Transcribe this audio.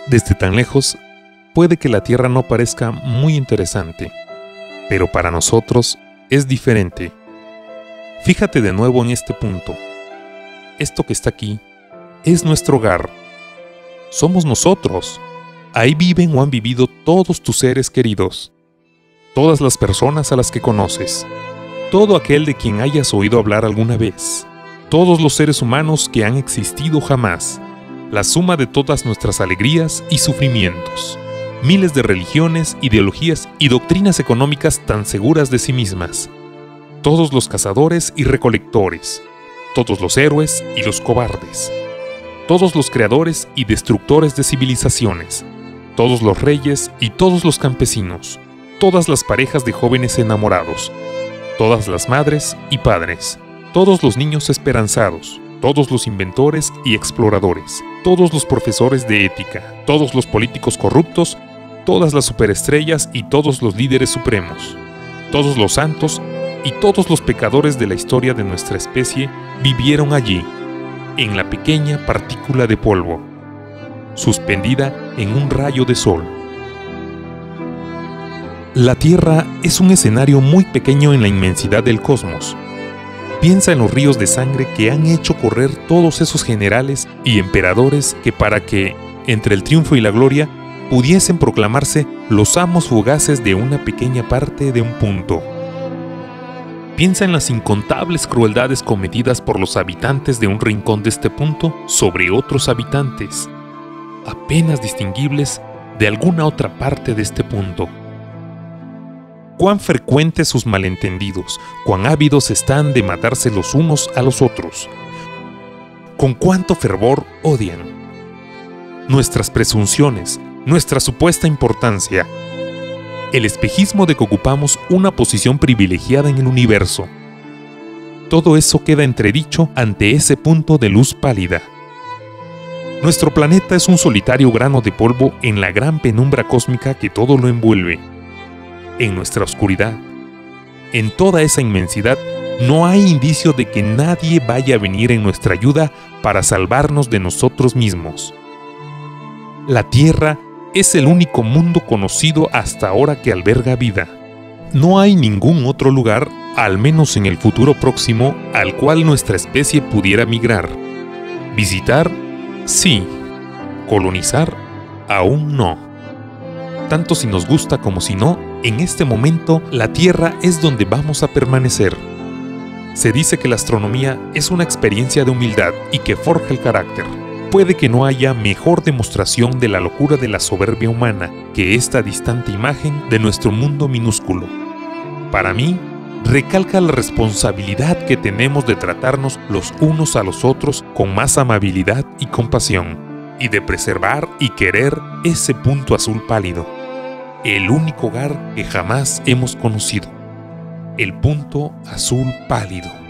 Desde tan lejos, puede que la Tierra no parezca muy interesante, pero para nosotros es diferente. Fíjate de nuevo en este punto. Esto que está aquí es nuestro hogar. Somos nosotros. Ahí viven o han vivido todos tus seres queridos, todas las personas a las que conoces, todo aquel de quien hayas oído hablar alguna vez, todos los seres humanos que han existido jamás, la suma de todas nuestras alegrías y sufrimientos, miles de religiones, ideologías y doctrinas económicas tan seguras de sí mismas, todos los cazadores y recolectores, todos los héroes y los cobardes, todos los creadores y destructores de civilizaciones, todos los reyes y todos los campesinos, todas las parejas de jóvenes enamorados, todas las madres y padres, todos los niños esperanzados, todos los inventores y exploradores, todos los profesores de ética, todos los políticos corruptos, todas las superestrellas y todos los líderes supremos, todos los santos y todos los pecadores de la historia de nuestra especie vivieron allí, en la pequeña partícula de polvo, suspendida en un rayo de sol. La Tierra es un escenario muy pequeño en la inmensidad del cosmos. Piensa en los ríos de sangre que han hecho correr todos esos generales y emperadores que para que, entre el triunfo y la gloria, pudiesen proclamarse los amos fugaces de una pequeña parte de un punto. Piensa en las incontables crueldades cometidas por los habitantes de un rincón de este punto sobre otros habitantes, apenas distinguibles de alguna otra parte de este punto. Cuán frecuentes sus malentendidos, cuán ávidos están de matarse los unos a los otros, con cuánto fervor odian. Nuestras presunciones, nuestra supuesta importancia, el espejismo de que ocupamos una posición privilegiada en el universo. Todo eso queda entredicho ante ese punto de luz pálida. Nuestro planeta es un solitario grano de polvo en la gran penumbra cósmica que todo lo envuelve. En nuestra oscuridad, en toda esa inmensidad, no hay indicio de que nadie vaya a venir en nuestra ayuda para salvarnos de nosotros mismos. La Tierra es el único mundo conocido hasta ahora que alberga vida. No hay ningún otro lugar, al menos en el futuro próximo, al cual nuestra especie pudiera migrar. Visitar, sí. Colonizar, aún no. Tanto si nos gusta como si no, en este momento la Tierra es donde vamos a permanecer. Se dice que la astronomía es una experiencia de humildad y que forja el carácter. Puede que no haya mejor demostración de la locura de la soberbia humana que esta distante imagen de nuestro mundo minúsculo. Para mí, recalca la responsabilidad que tenemos de tratarnos los unos a los otros con más amabilidad y compasión, y de preservar y querer ese punto azul pálido, el único hogar que jamás hemos conocido, el punto azul pálido.